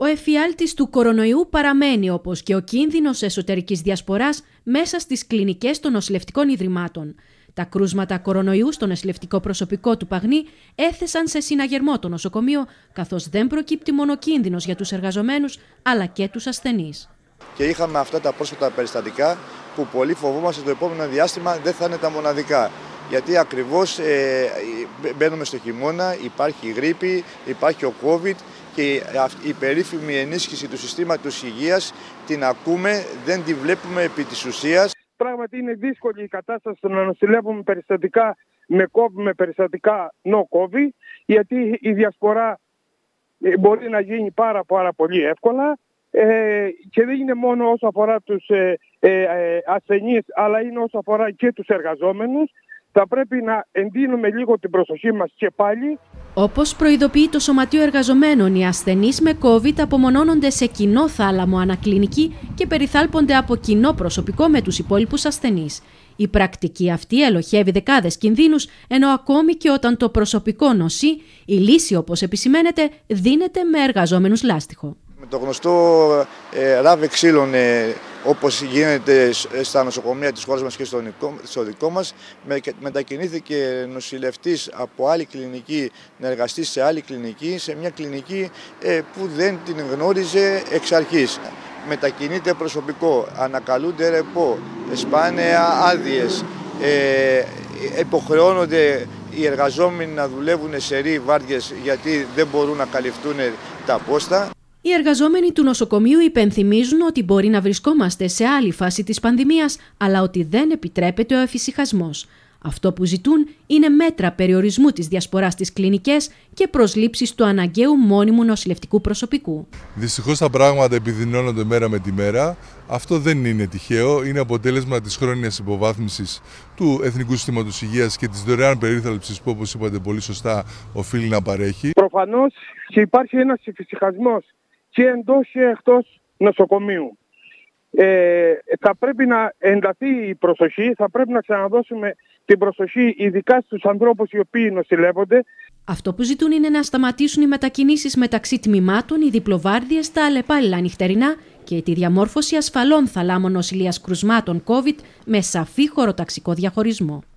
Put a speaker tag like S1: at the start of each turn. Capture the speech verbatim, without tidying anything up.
S1: Ο εφιάλτης του κορονοϊού παραμένει, όπως και ο κίνδυνος εσωτερικής διασποράς μέσα στις κλινικές των νοσηλευτικών ιδρυμάτων. Τα κρούσματα κορονοϊού στο νοσηλευτικό προσωπικό του Παγνή έθεσαν σε συναγερμό το νοσοκομείο, καθώς δεν προκύπτει μόνο κίνδυνος για τους εργαζομένους, αλλά και τους ασθενείς.
S2: Και είχαμε αυτά τα πρόσφατα περιστατικά που πολύ φοβόμαστε το επόμενο διάστημα δεν θα είναι τα μοναδικά. Γιατί ακριβώς ε, μπαίνουμε στο χειμώνα, υπάρχει η γρίπη, υπάρχει ο COVID και η περίφημη ενίσχυση του συστήματος υγείας την ακούμε, δεν τη βλέπουμε επί της ουσίας.
S3: Πράγματι είναι δύσκολη η κατάσταση να νοσηλεύουμε περιστατικά με COVID, με περιστατικά no COVID, γιατί η διασπορά μπορεί να γίνει πάρα, πάρα πολύ εύκολα ε, και δεν είναι μόνο όσο αφορά τους ε, ε, ασθενείς, αλλά είναι όσο αφορά και τους εργαζόμενους. Θα πρέπει να εντείνουμε λίγο την προσοχή μας και πάλι.
S1: Όπως προειδοποιεί το Σωματείο Εργαζομένων, οι ασθενείς με COVID απομονώνονται σε κοινό θάλαμο ανακλινική και περιθάλπονται από κοινό προσωπικό με τους υπόλοιπους ασθενείς. Η πρακτική αυτή ελοχεύει δεκάδες κινδύνους, ενώ ακόμη και όταν το προσωπικό νοσεί, η λύση, όπως επισημαίνεται, δίνεται με εργαζόμενους λάστιχο.
S2: Με το γνωστό ε, ράβε ξύλων, ε, όπως γίνεται στα νοσοκομεία της χώρας μας και στο, στο δικό μας, με, μετακινήθηκε νοσηλευτής από άλλη κλινική να εργαστεί σε άλλη κλινική, σε μια κλινική ε, που δεν την γνώριζε εξ αρχής. Μετακινείται προσωπικό, ανακαλούνται ρεπό, σπάνε άδειες, ε, υποχρεώνονται οι εργαζόμενοι να δουλεύουν σε ρί βάρδιες γιατί δεν μπορούν να καλυφθούν τα πόστα.
S1: Οι εργαζόμενοι του νοσοκομείου υπενθυμίζουν ότι μπορεί να βρισκόμαστε σε άλλη φάση της πανδημίας, αλλά ότι δεν επιτρέπεται ο εφησυχασμός. Αυτό που ζητούν είναι μέτρα περιορισμού της διασποράς στις κλινικές και προσλήψεις του αναγκαίου μόνιμου νοσηλευτικού προσωπικού.
S4: Δυστυχώς τα πράγματα επιδεινώνονται μέρα με τη μέρα. Αυτό δεν είναι τυχαίο. Είναι αποτέλεσμα της χρόνιας υποβάθμισης του Εθνικού Συστήματος Υγείας και της δωρεάν περίθαλψης που, όπως είπατε πολύ σωστά, οφείλει να παρέχει.
S3: Προφανώς και υπάρχει ένας εφησυχασμός και εντός και εκτός νοσοκομείου. Ε, θα πρέπει να ενταθεί η προσοχή, θα πρέπει να ξαναδώσουμε την προσοχή ειδικά στους ανθρώπους οι οποίοι νοσηλεύονται.
S1: Αυτό που ζητούν είναι να σταματήσουν οι μετακινήσεις μεταξύ τμήματων, οι διπλοβάρδιες, τα αλλεπάλληλα νυχτερινά και τη διαμόρφωση ασφαλών θαλάμων νοσηλείας κρουσμάτων COVID με σαφή χωροταξικό διαχωρισμό.